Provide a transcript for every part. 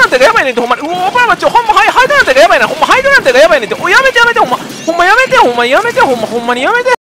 ントがやばいねんって、ほんまに。うおー、ほんま、ハイドラントがやばいな。ほんま、ハイドラントがやばいねんって。お、やめて、ほんま。ほんまやめて、ほんまやめて、ほんまにやめて。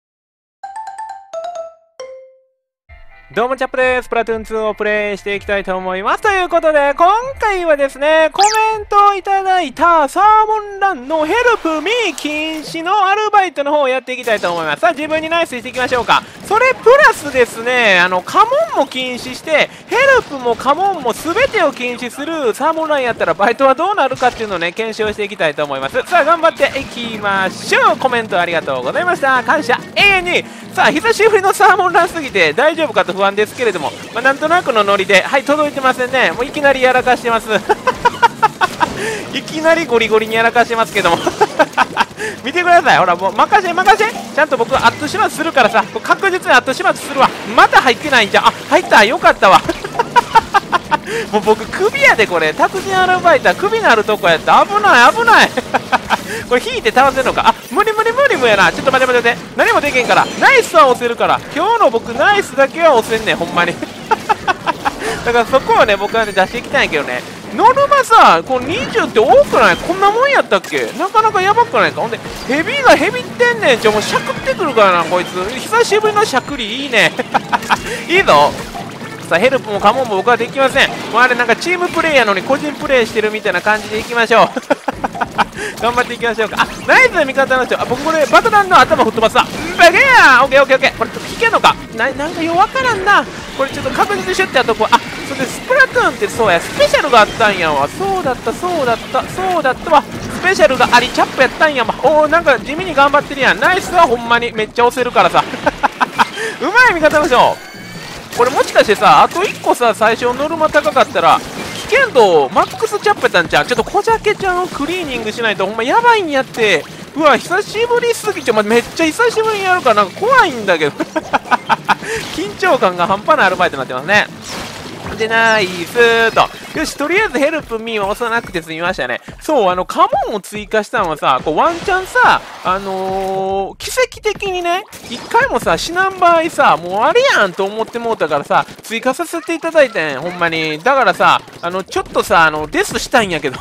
どうもチャップです。プラトゥーン2をプレイしていきたいと思います。ということで、今回はですね、コメントをいただいたサーモンランのヘルプミー禁止のアルバイトの方をやっていきたいと思います。さあ、自分にナイスしていきましょうか。それプラスですね、カモンも禁止して、ヘルプもカモンも全てを禁止するサーモンランやったらバイトはどうなるかっていうのをね、検証していきたいと思います。さあ、頑張っていきましょう。コメントありがとうございました。感謝永遠に。さあ、久しぶりのサーモンランすぎて大丈夫かと不安ですけれども、なんとなくのノリで、はい、届いてませんね。もういきなりやらかしてます。いきなりゴリゴリにやらかしてますけども。見てください。ほら、もう任せ。ちゃんと僕、アット始末するからさ、確実にアット始末するわ。まだ入ってないんじゃん。あ、入った。よかったわ。もう僕、首やで、これ。達人アルバイトは首のあるとこやった。危ない。これ引いて倒せるのか。あ、無理やな。ちょっと待って。何もできんから。ナイスは押せるから。今日の僕、ナイスだけは押せんねん、ほんまに。だからそこはね、僕はね、出していきたいんやけどね。ノルマさ、この20って多くない？こんなもんやったっけ？なかなかやばくないか？ほんで、ヘビがヘビってんねん。もうしゃくってくるからな、こいつ。久しぶりのしゃくりいいね。いいぞ。さあ、ヘルプもカモンも僕はできません。もうあれなんかチームプレイやのに個人プレイしてるみたいな感じでいきましょう。頑張っていきましょうか。あ、ナイスな味方の人。あ、僕これ爆弾の頭吹っ飛ばすさ。バケやー。オッケー。これ引けんのかなんかようわからんな。これちょっと確実にしよってやっとこう。あ、それでスプラトゥーンってそうや、スペシャルがあったんやわ。そうだったわ。スペシャルがありチャップやったんやわ。おー、なんか地味に頑張ってるやん。ナイスはほんまにめっちゃ押せるからさ。うまい味方の人。これもしかしてさ、あと1個さ、最初ノルマ高かったら危険度マックスチャップやったんちゃう？ちょっとこじゃけちゃんをクリーニングしないとほんまやばいんやって。うわ、久しぶりすぎて、めっちゃ久しぶりにやるからなんか怖いんだけど。緊張感が半端ないアルバイトになってますね。で、ナイスと。よし、とりあえずヘルプミーは押さなくて済みましたね。そう、カモンを追加したのはさ、こうワンチャンさ、奇跡的にね、一回もさ、死なん場合さ、もうあれやんと思ってもうたからさ、追加させていただいてん、ほんまに。だからさ、ちょっとさ、デスしたいんやけど。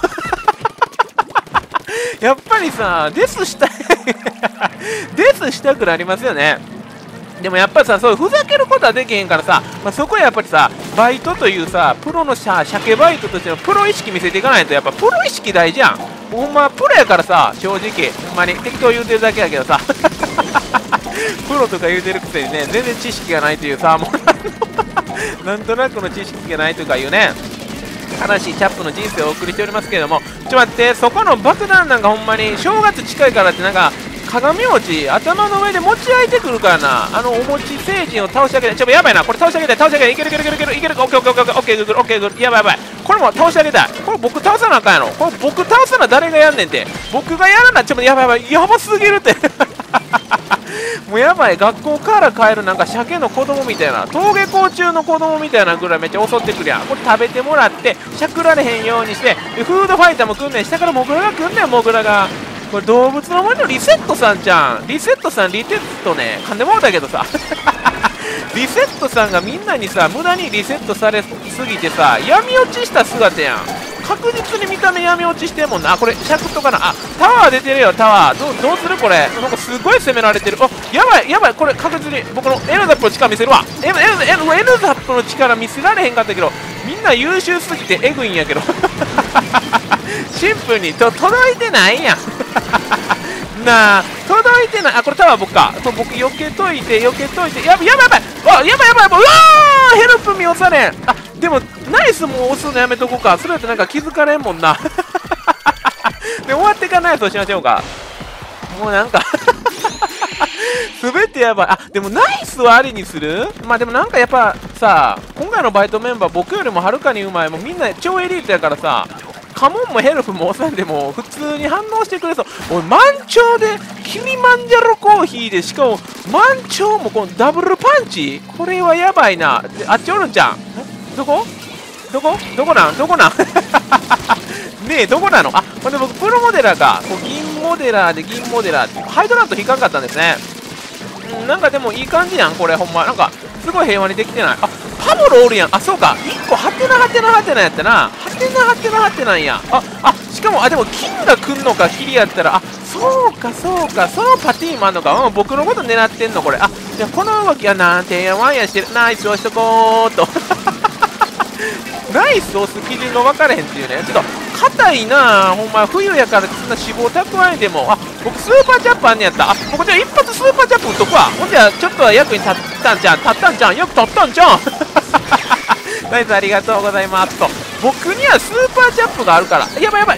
やっぱりさ、デスしたい。デスしたくなりますよね。でもやっぱりさ、そういうふざけることはできへんからさ、そこはやっぱりさ、バイトというさ、プロの鮭バイトとしてのプロ意識見せていかないと、やっぱプロ意識大事やん。ほんまプロやからさ、正直、ほんまに適当言うてるだけやけどさ、プロとか言うてるくせにね、全然知識がないというさ、もうなんとなくの知識がないとかいうね、悲しいチャップの人生をお送りしておりますけれども、待って、そこの爆弾なんかほんまに正月近いからってなんか、鏡餅頭の上で持ち上げてくるからな。お餅星人を倒し上げて、やばいな。これ倒し上げたい。いける。オッケー。オッケー。やばい。これも倒し上げたい。これ僕倒さなあかんやろ。これ僕倒さな誰がやんねんて。僕がやらな、やばい。やばすぎるって。もうやばい。学校から帰るなんか鮭の子供みたいな。登下校中の子供みたいなぐらいめっちゃ襲ってくるやん。これ食べてもらって、しゃくられへんようにして、フードファイターも来んねん。下からモグラが来んねん、モグラが。これ動物の森のリセットさんじゃん。リセットね、噛んでもらったけどさ。リセットさんがみんなにさ、無駄にリセットされすぎてさ、闇落ちした姿やん。確実に見た目闇落ちしてんもんな。これ、シャクとかな。あ、タワー出てるよ、タワー。どうするこれ。なんかすごい攻められてる。あ、やばい。これ確実に僕のエルザップの力見せるわ。エルザップの力見せられへんかったけど、みんな優秀すぎてエグいんやけど。シンプルに届いてないやん。なあ、届いてない。あ、これタワー僕か。僕避けといて。やばい。うわー、ヘルプ見押されん。あ、でもナイスも押すのやめとこうか。それだとなんか気づかれんもんな。で、終わってからナイスをしましょうか。もうなんかすべてやばい。あ、でもナイスはありにする？でもなんかやっぱさ、今回のバイトメンバー僕よりもはるかにうまい。もうみんな超エリートやからさ、カモンもヘルプも押さんでも普通に反応してくれそう。おい、満潮でキリマンジャロコーヒーで、しかも満潮もこのダブルパンチ、これはやばいな。あっちおるんちゃん。どこなんねえ、どこなの。あ、ほんで僕プロモデラーか。こう銀モデラーってハイドラント引かんかったんですね。なんかでもいい感じやん、これほんま。なんかすごい平和にできてない。あ、パブロおるやん。あ、そうか。1個ハテナやったな。ハはてなんや。しかも、でも金が来んのか、キリやったら、そうか、そのパティーンもあんのか。僕のこと狙ってんの、これ。じゃあこの動きはなんてやわんやしてる。ナイスをしとこうと。ナイスを押す基準が分からへんっていうね。ちょっと、硬いなほんま、冬やからそんな脂肪蓄えても、僕スーパージャンプあんねやった。僕じゃあ一発スーパージャンプ打っとくわ。ほんじゃ、ちょっとは役に立ったんじゃん。よく立ったんじゃん。ナイスありがとうございますと。僕にはスーパージャンプがあるから。やばい。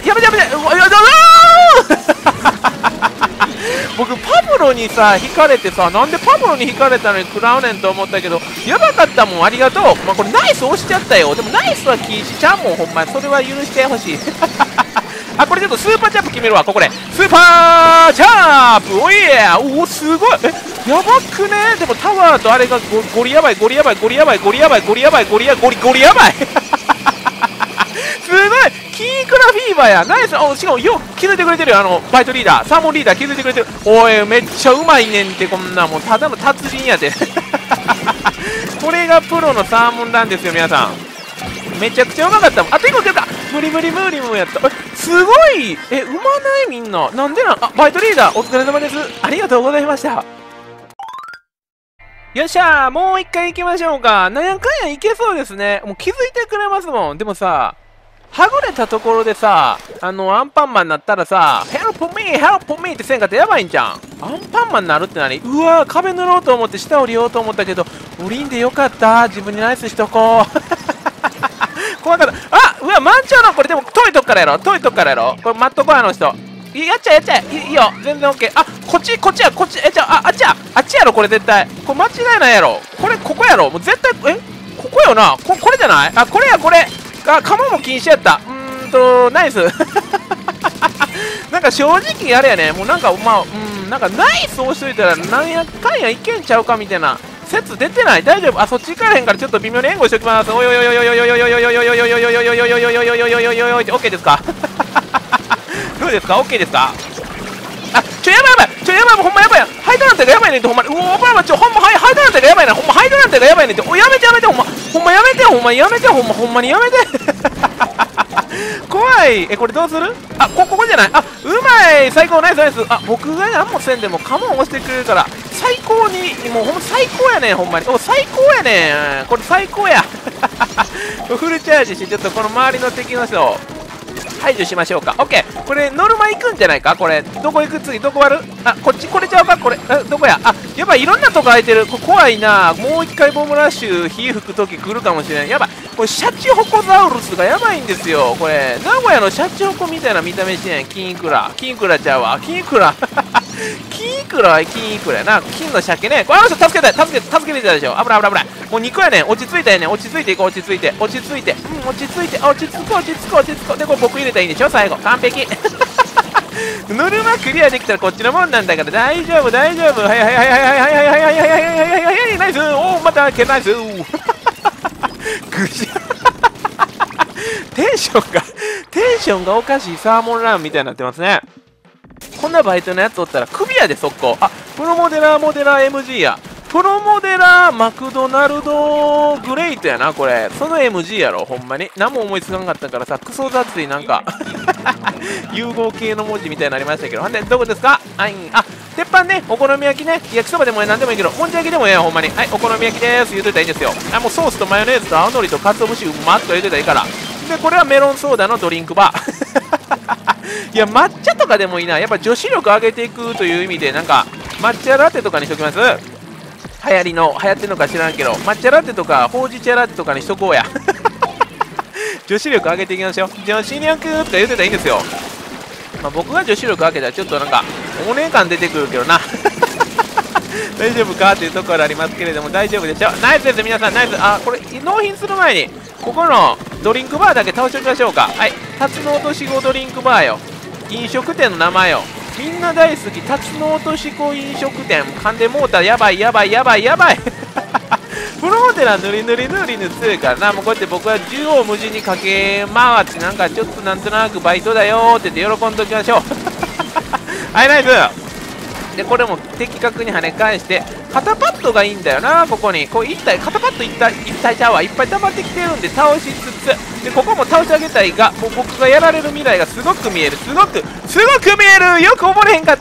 僕パブロにさ引かれてさ、なんでパブロに引かれたのに食らうねんと思ったけど、やばかったもん。ありがとう。これナイス押しちゃったよ。でもナイスは禁止ちゃうもん、ほんまに。それは許してほしい。これちょっとスーパージャンプ決めるわ、ここで。スーパージャンプ、おいや、すごい。やばくね。でもタワーとあれがゴリやばい。すごい。キークラフィーバーや。ナイス。しかもよく気づいてくれてるよ。バイトリーダー、サーモンリーダー気づいてくれてる。おい、めっちゃうまいねんって、こんなもうただの達人やで。これがプロのサーモンランですよ、皆さん。めちゃくちゃうまかったもん。あと1個出た。無理やった。すごい。うまないみんな。なんでバイトリーダー、お疲れ様です。ありがとうございました。よっしゃー、もう一回行きましょうか。なんやかんやいけそうですね。もう気づいてくれますもん。でもさ、はぐれたところでさ、アンパンマンになったらさ、Help me! ってせんかったらやばいんじゃん。アンパンマンになるって何？うわー、壁塗ろうと思って下降りようと思ったけど、降りんでよかった。自分にナイスしとこう。怖かった。うわ、満潮のこれでも遠いとこからやろ。これ待っとこう、あの人。やっちゃえ。いいよ。全然 OK。こっちや。あっちやろ、これ絶対。これ間違いないやろ。ここやろ。もう絶対、ここよな。これじゃない？これや。カモも禁止やった。ナイス。なんか正直あれやね。もうなんか、なんかナイス押しといたら、なんやかんやいけんちゃうかみたいな。説出てない？大丈夫？そっち行かれへんからちょっと微妙に援護しておきます。おい、オッケーですか？どうですか？オッケーですか？やばい、ほんまやばい。ハイドランテがやばいねんって、ほんまに。ほんま、ハイドランテがやばいな。ほんま、ハイドランテがやばいねんって。やめて、ほんまにやめて。怖い。これどうする？ここじゃない。うまい。最高、ナイス。僕が何もせんでもカモン押してくれるから、最高に、もうほんま最高やねん、ほんまに。最高やねん。これ最高や。フルチャージして、ちょっとこの周りの敵の人を排除しましょうか。オッケー。これノルマ行くんじゃないか。これどこ行く？次どこ割る？こっち、これちゃうか。これどこや？やばい、いろんなとこ空いてる。怖いな。もう一回ボムラッシュ火吹く時来るかもしれない。やばい、これシャチホコザウルスがやばいんですよ。これ名古屋のシャチホコみたいな見た目してない。金イクラちゃうわ。金イクラやな。金の鮭ね。これあの人助けてたでしょ。危ない。もう2個やねん。落ち着いていこう。落ち着いて。落ち着く。で、これ僕入れたらいいんでしょ。最後完璧。ノルマクリアできたらこっちのもんなんだから大丈夫。はい。ナイス。またナイス。ぐしゃ。テンションがおかしいサーモンランみたいになってますね。こんなバイトのやつおったらクビやで、速攻。プロモデラー MG や。プロモデラーマクドナルドグレートやな、これ。その MG やろ、ほんまに。何も思いつかんかったからさ、クソ雑いなんか、融合系の文字みたいになりましたけど。ほんで、どこですか？鉄板ね、お好み焼きね、焼きそばでも何でもいいけど、もんじゃ焼きでもええやん、ほんまに。はい、お好み焼きでーす、言うといたらいいんですよ。もうソースとマヨネーズと青のりとかつお節うまっと言うといたらいいから。で、これはメロンソーダのドリンクバー。いや、抹茶とかでもいいな。やっぱ女子力上げていくという意味で、なんか、抹茶ラテとかにしときます。流行ってるのか知らんけど、抹茶ラテとかほうじ茶ラテとかにしとこうや。女子力上げていきましょう。女子力とか言うてたらいいんですよ。僕が女子力上げたらちょっとなんかお姉感出てくるけどな。大丈夫かっていうところありますけれども、大丈夫でしょ。ナイスです、皆さん。ナイス。これ納品する前にここのドリンクバーだけ倒しておきましょうか。はい、タツノオトシゴドリンクバーよ。飲食店の名前よ。みんな大好きタツノオトシゴ飲食店。噛んでもうたらやばい。プロモデラ塗り塗強いからな。もうこうやって僕は縦横無尽に駆け回ってなんかちょっとなんとなくバイトだよって言って喜んでおきましょう。はい、ナイス。 でこれも的確に跳ね返して肩パッドがいいんだよな。ここにこう1体肩パッド1体ちゃうわ、いっぱい溜まってきてるんで倒しつつ、でここも倒し上げたいが、もう僕がやられる未来がすごく見える、すごく見える。よく溺れへんかった。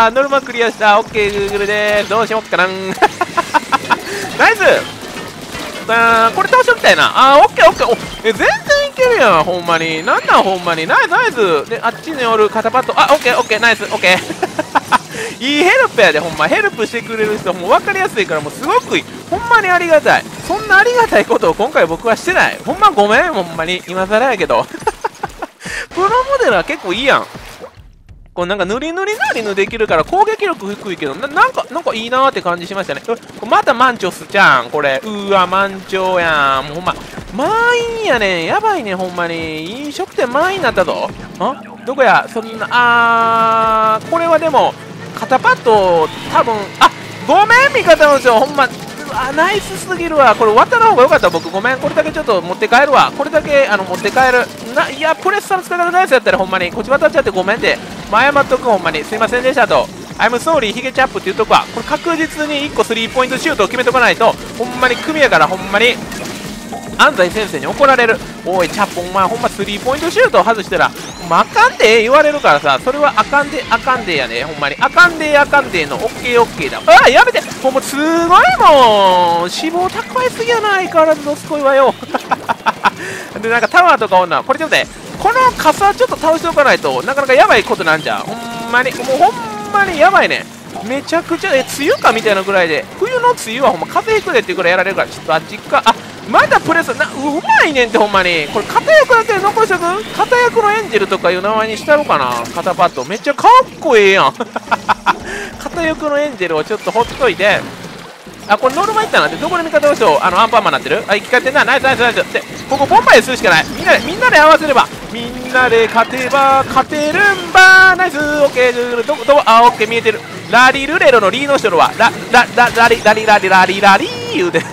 ノルマクリアした。 OKGoogle です。どうしよっかなナイス。これ倒しときたいな。オッケーオッケー。全然いけるやん、ほんまに。なんなんほんまに。ナイスナイス。であっちにおる肩パッド、オッケーオッケー、ナイス、オッケーいいヘルプやで、ほんま。ヘルプしてくれる人も分かりやすいから、もうすごくいい。ほんまにありがたい。そんなありがたいことを今回僕はしてない。ほんまごめん、ほんまに。今更やけどプロモデルは結構いいやん。こうなんか塗りできるから攻撃力低いけど、なんかいいなーって感じしましたね。またマンチョスじゃん、これ。マンチョやん。もうほんま、満員やねん。やばいねん、ほんまに。飲食店満員になったぞ。どこや、そんな、これはでも、肩パッド、多分、ごめん、味方の人、ほんま。ナイスすぎるわ。これ終わった方がよかった。僕ごめん、これだけちょっと持って帰るわ。これだけ持って帰る。いや、プレッサーの使い方ナイスやったらほんまにこっち渡っちゃってごめんで、謝っとく。ほんまにすいませんでしたと。I'm sorry ヒゲチャップって言うとくわ。これ確実に1個スリーポイントシュートを決めとかないとほんまに組やから、ほんまに安西先生に怒られる。おいチャップ、お前ほんまスリーポイントシュートを外したらあかんで言われるからさ、それはあかんでやね。ほんまにあかんでのオッケーだ。やめて。もうすごいもん、脂肪高いすぎやない。相変わらずどすこいわよでなんかタワーとかおんな。これちょっとね、この傘ちょっと倒しておかないとなかなかやばいことなんじゃん。ほんまにもうほんまにやばいね。めちゃくちゃ梅雨かみたいなぐらいで、冬の梅雨はほんま風邪ひくでっていうぐらいやられるから、ちょっとあっちか。まだプレスうまいねんってほんまに。これ片役だけ残しとく。片役のエンジェルとかいう名前にしたろかな。肩パッドめっちゃかっこええやん片役のエンジェルをちょっとほっといて、これノルマいったな。でどこで味方の人アンパンマンなってる。生き返ってんな。ナイスナイスナイス。でここボンバイするしかない。みんなで合わせれば、みんなで勝てば勝てるんば。ナイス。オッケー。どこオッケー見えてる。ラリルレロのリーの人はラリ言うて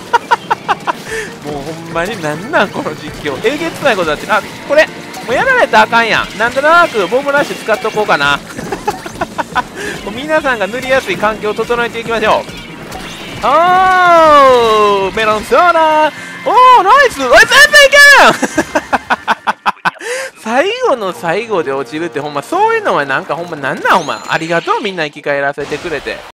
もうほんまになんこの実況。えげつないことだって。これもうやられたらあかんやん。なんとなくボムラッシュ使っとこうかな皆さんが塗りやすい環境を整えていきましょう。メロンソーダ。ナイス。全然いけん最後の最後で落ちるってほんま、そういうのはなんかほんまなんなんほんま。ありがとう、みんな生き返らせてくれて。